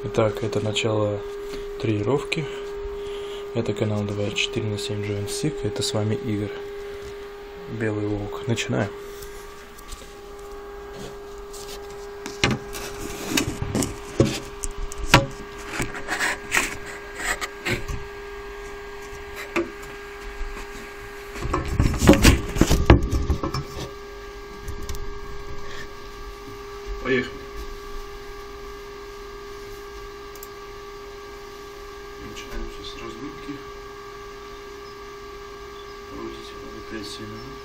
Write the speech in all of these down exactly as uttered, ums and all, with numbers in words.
Итак, это начало тренировки. Это канал двадцать четыре на семь Joint Sick. Это с вами Игорь. Белый волк. Начинаем. Поехали. Начинаем сейчас с разгрузки. Продолжительно пять-семь минут.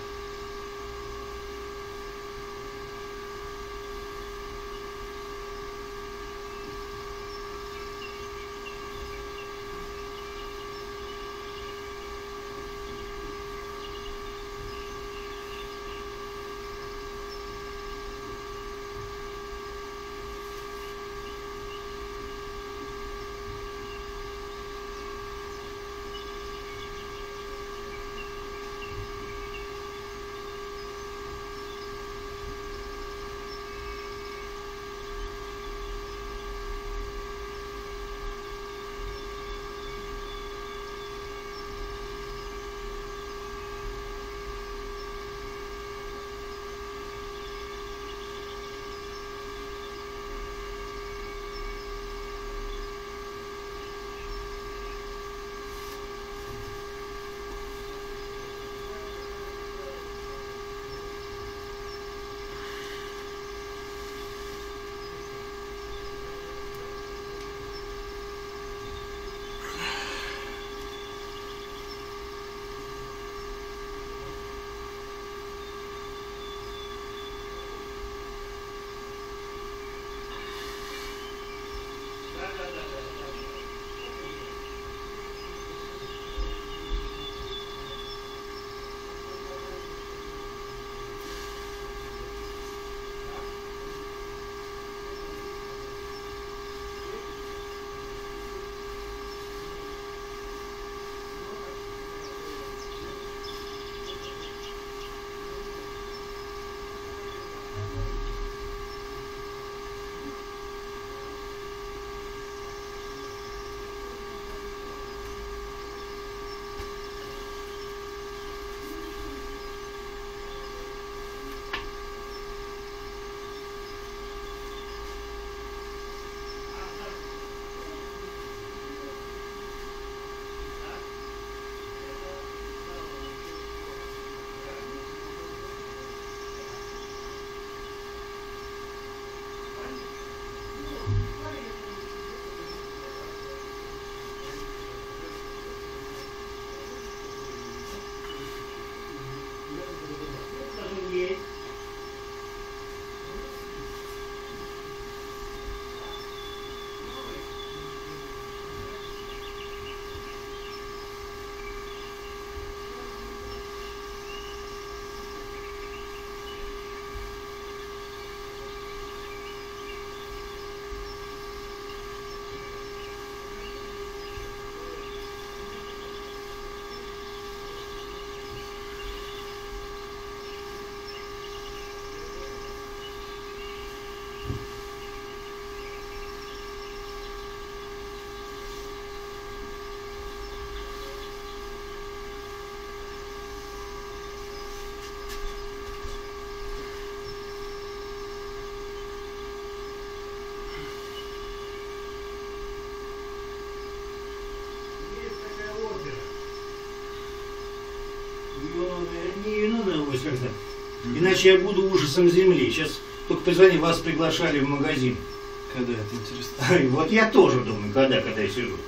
Не надо его когда. Иначе я буду ужасом земли. Сейчас только позвони, вас приглашали в магазин. Когда это интересно? Вот я тоже думаю, когда, когда я сижу.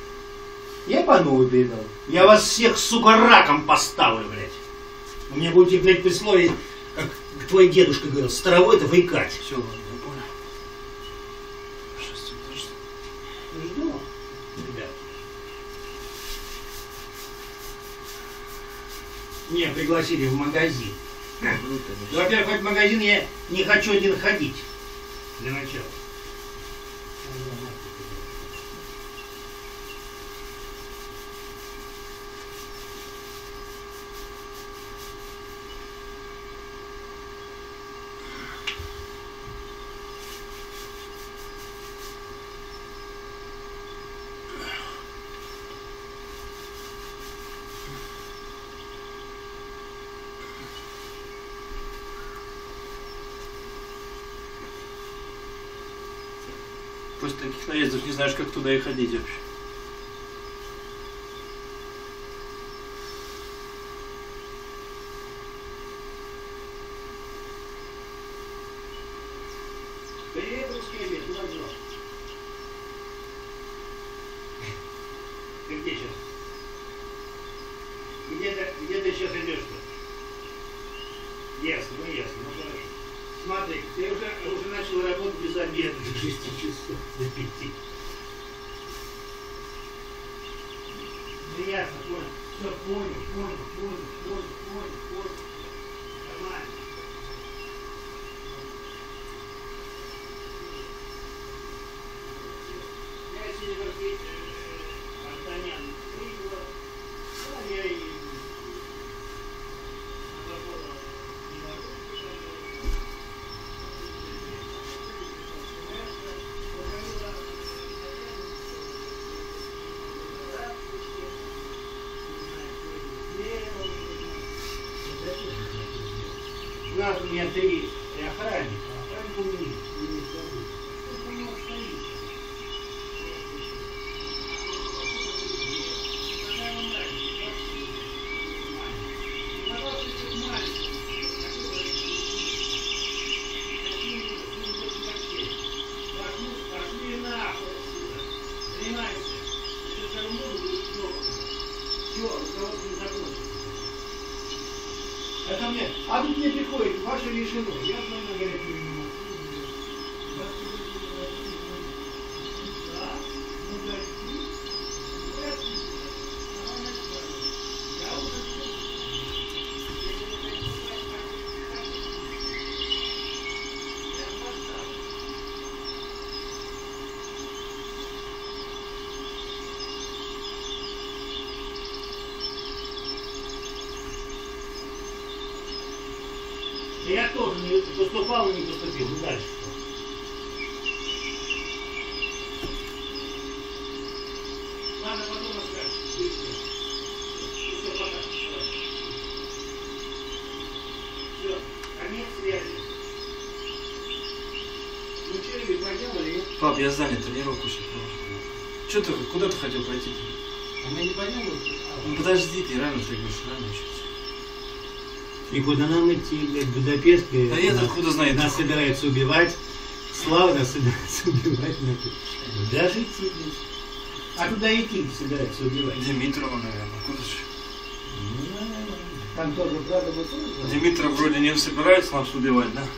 Я по новой передал. Я вас всех, сука, раком поставлю, блядь. Вы мне будете, блядь, при слове, как твой дедушка говорил, старовой-то выкать. Все, ладно, я понял. Сейчас подожди. Жду, ребят. Меня пригласили в магазин. Во-первых, в этот магазин я не хочу один ходить. Для начала. После таких наездов не знаешь, как туда и ходить вообще. Привет, русский обед, куда дела? Ты где сейчас? Где ты, где ты сейчас идешь-то? Ясно, ну ясно, ну хорошо. Смотри, ты уже, уже начал работать без обеда до шести часов, до пяти. Ну ясно, понял. Все, понял, понял, понял, понял, понял, понял. Нормально. Я сегодня говорит, Антонян прибыла, да, я и у нас у меня три охранника, охранника у меня не скажу. Сколько у него стоит? Какая вам разница? Маленький. Маленький. Пошли нахуй отсюда. Занимайся. Если все равно будет плохо. Все, руководство не закончится. Это мне, а тут мне приходит, ваше решено. Я с вами говорю, не могу. Да? Ну, да, я уже я тоже не поступал и не поступил. Ну дальше что? Ладно, потом расскажешь. Быстро. Ну все, пока. Все, конец связи. Ну что, Игорь, пойдем или нет? Пап, я занят, тренировку сейчас провожу. Че ты, куда ты хотел пойти? А мы не пойдем? Ну подожди, ты рано, ты говоришь, рано еще. И куда нам идти, блядь, в Будапешт? Да я откуда знаю? Нас собираются убивать. Слава нас собирается убивать. Даже идти, блядь. А куда идти собираются убивать? Димитрова, наверное. Куда же? Ну, наверное. Там тоже, правда, будет тоже? Димитров вроде не собирается нас убивать, да?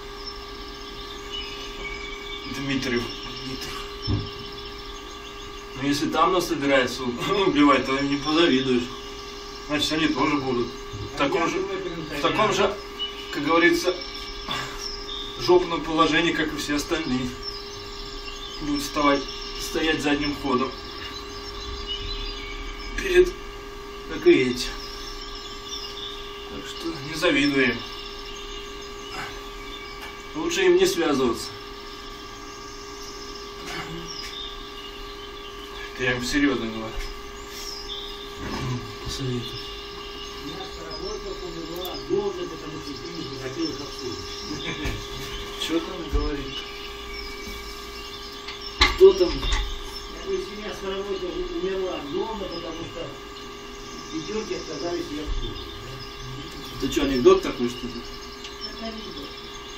Дмитриев. Дмитров. Но если там нас собирается убивать, то не позавидуешь. Значит, они тоже будут. В таком же, в таком же, как говорится, жопном положении, как и все остальные. Будут вставать, стоять задним ходом. Перед, как и эти. Так что не завидуем. Лучше им не связываться. Это я им серьезно говорю. Посоветую. Работа померла голодно, потому что ты не захотел их обслуживать. Что там говорит? Кто там? Я говорю, семья с работы умерла голодно, потому что пятерки отказались ее обслуживать. Это что, анекдот такой, что ли? Это анекдот.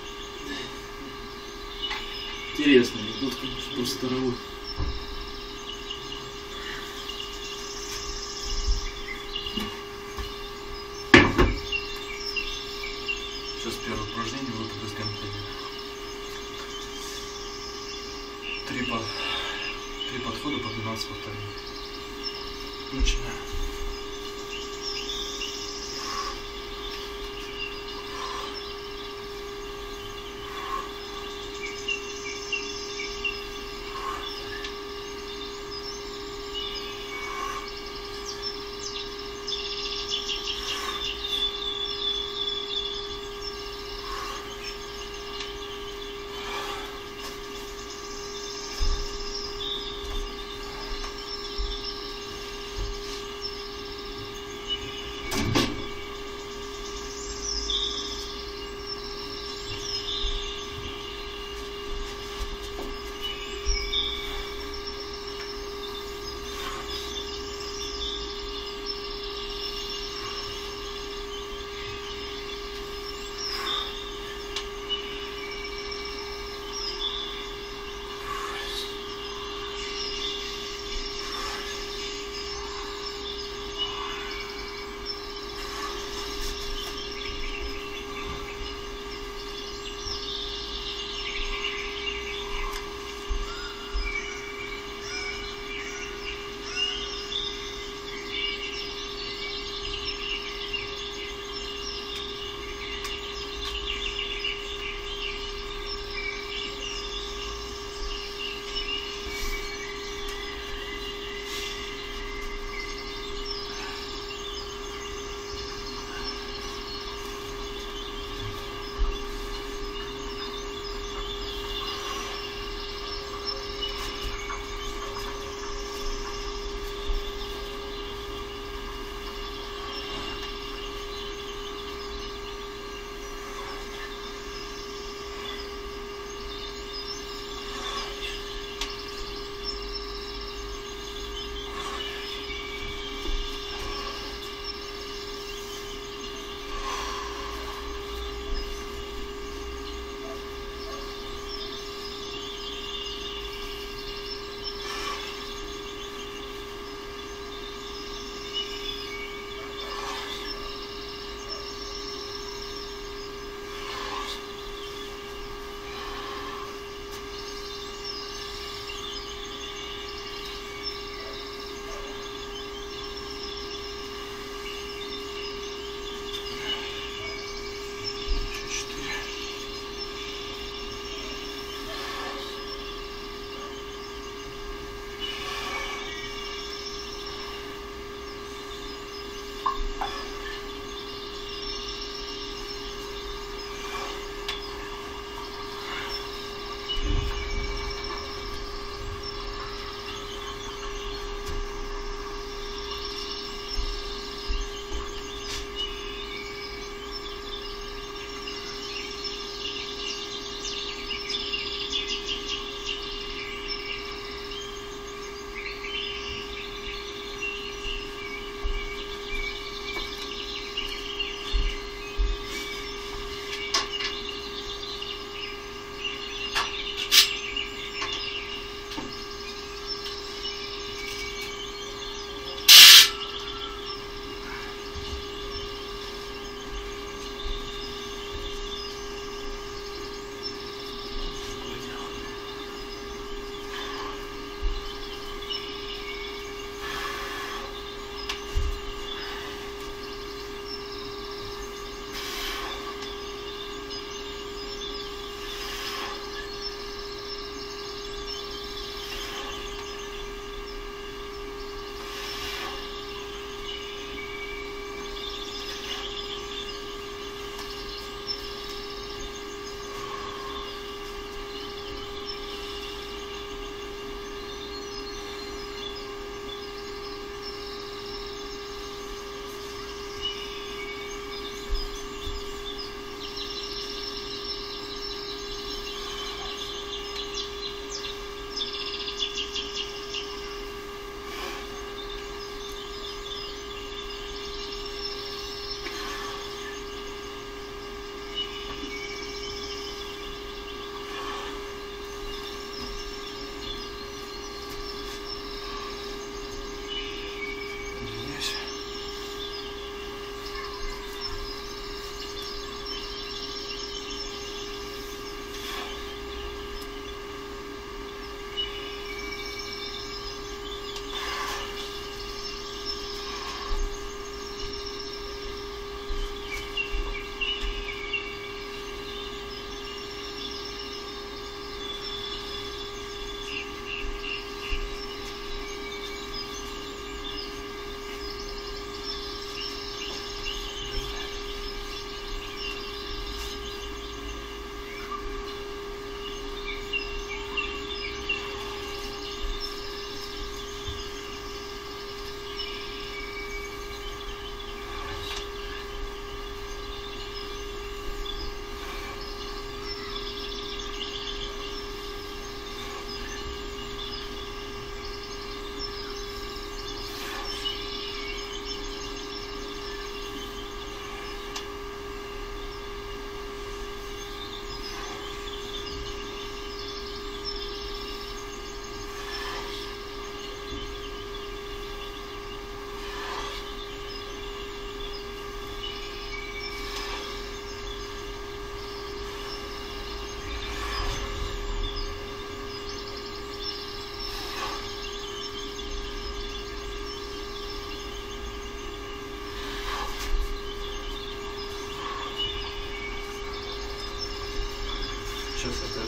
Интересный анекдот, конечно, про старовой. Сейчас первое упражнение, выпад из гантеля. Три, по... Три подхода по двенадцать повторений. Начинаем.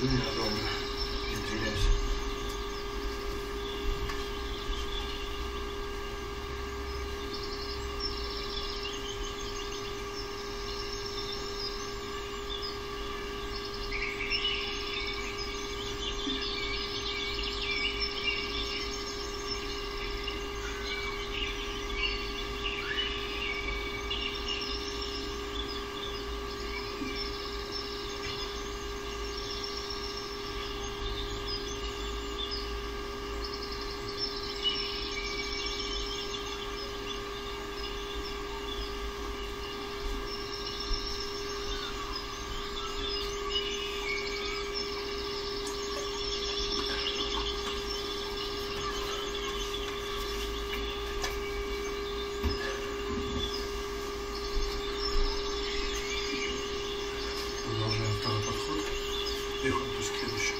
меня дома. Извиняюсь. Продолжаем второй подход. Переходим к следующему.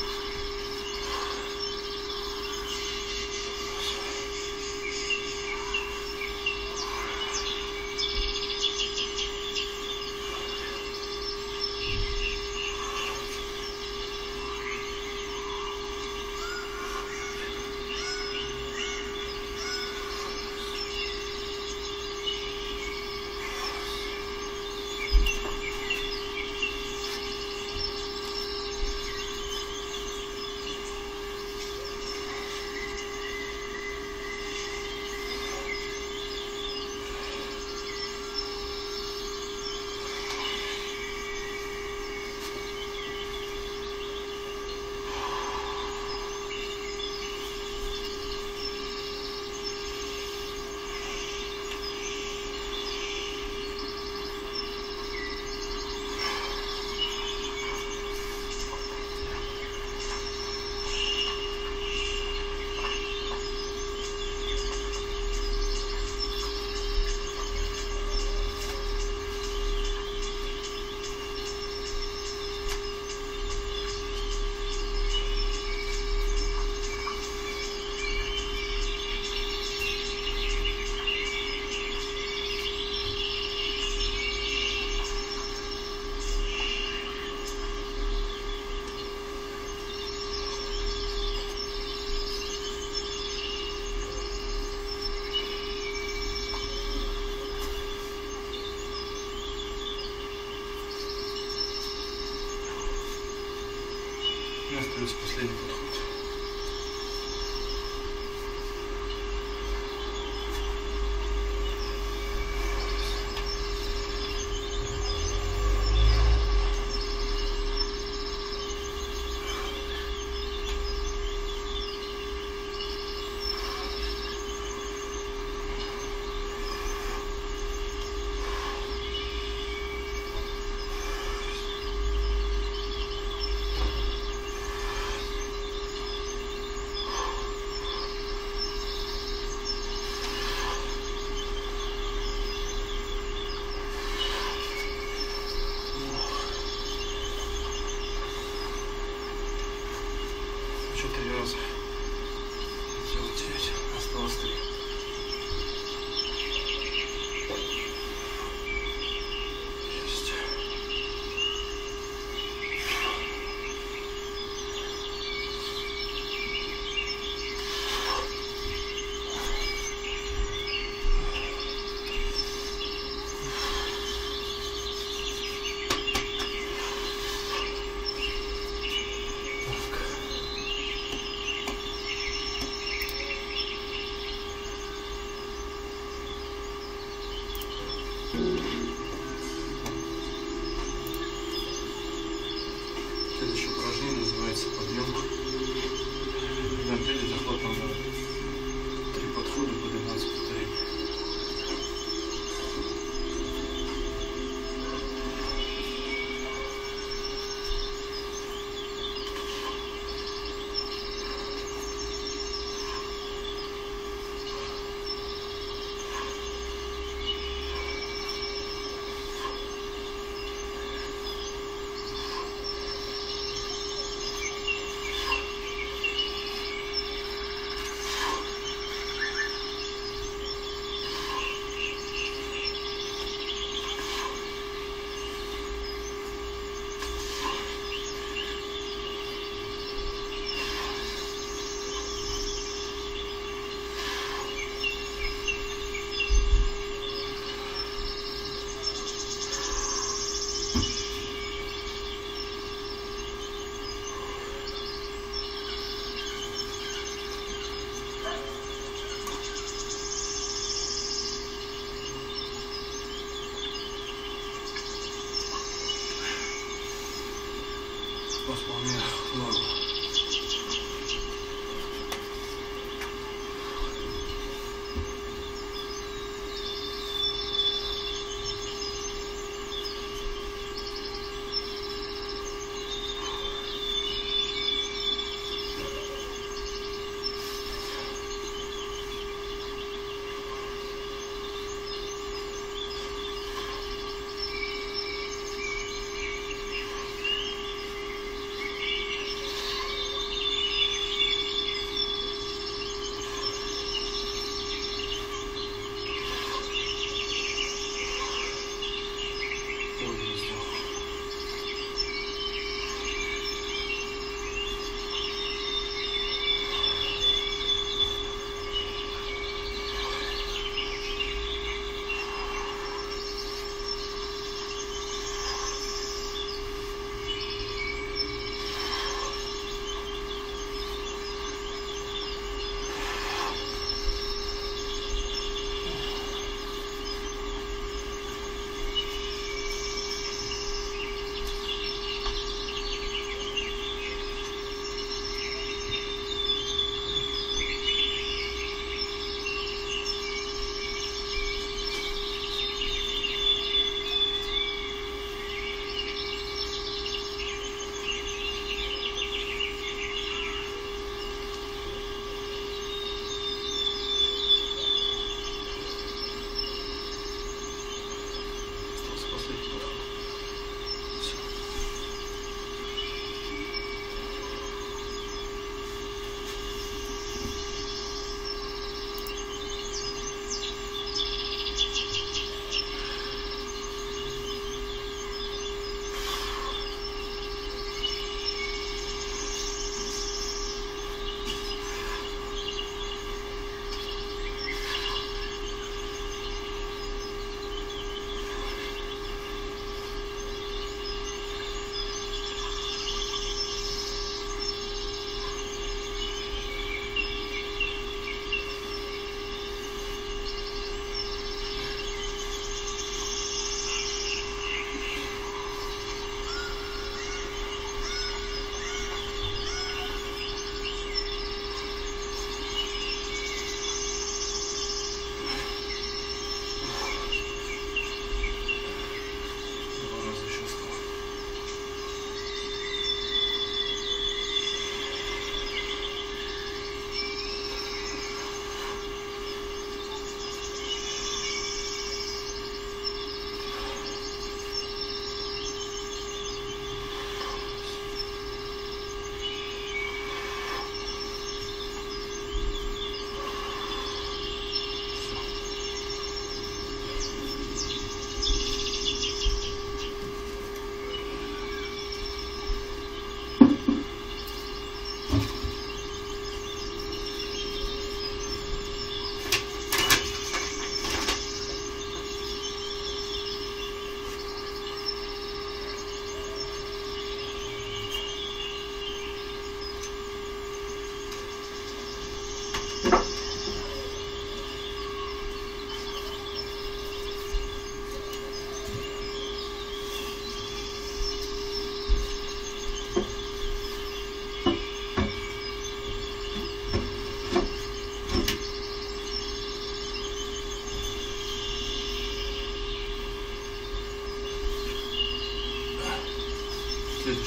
И остается последний подход.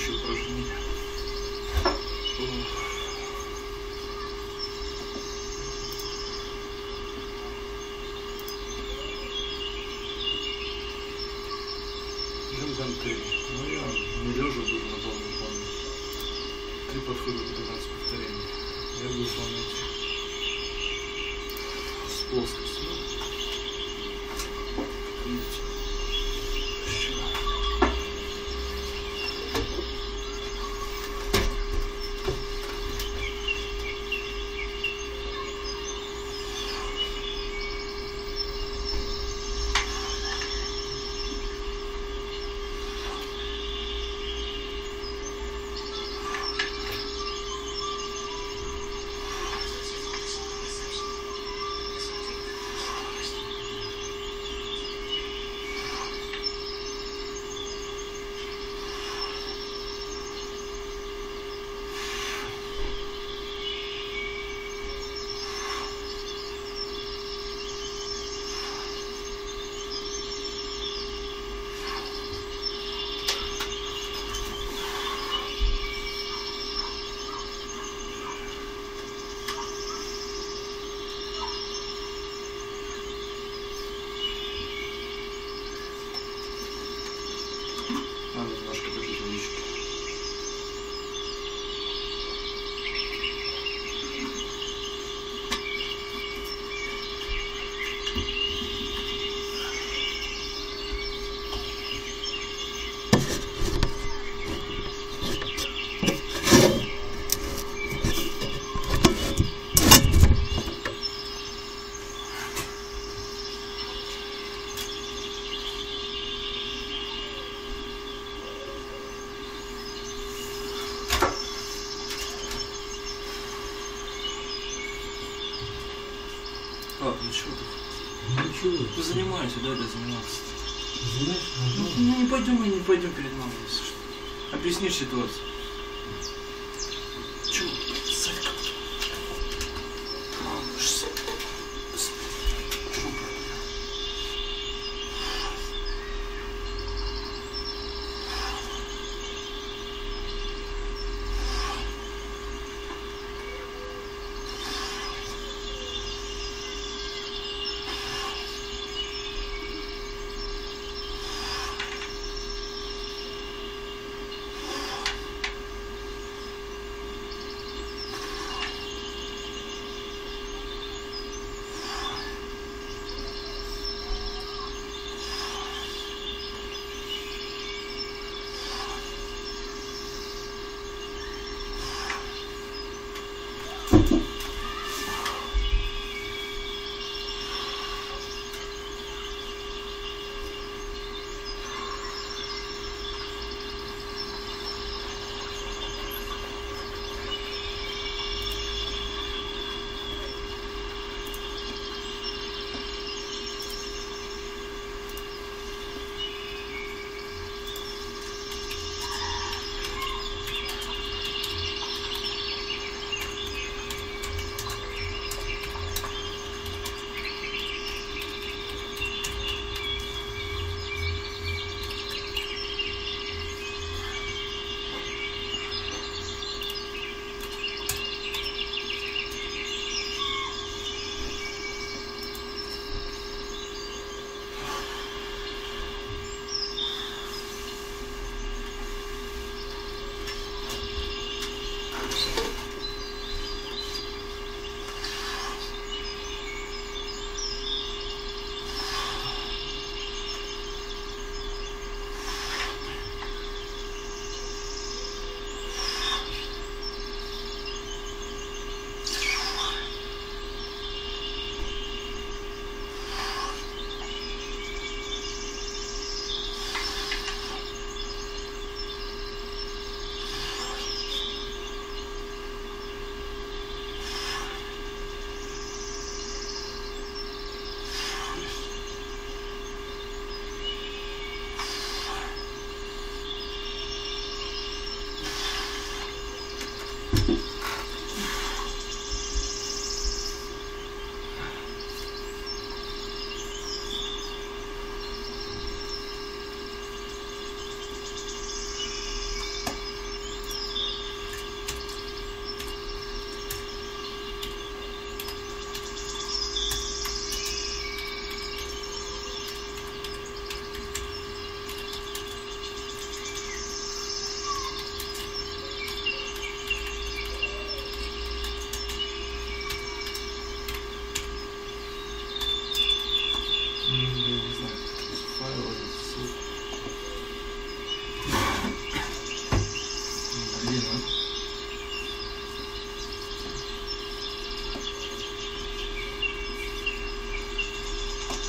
Следующее упражнение. Жим гантели. Ну я не лежа буду на полном выполнять. Три подхода по двенадцать повторений. Я буду выполнять с плоскостью. Видите? Еще. Надо немножко побить водички. Как, ну чего ты? Ничего. Вы занимаетесь, да, да, заниматься. Знаешь, Ну, ну не пойдем, мы не пойдем перед мамой, если что. Объяснишь ситуацию. Чего? Садик. Мама, что?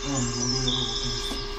А, могу я руку принести.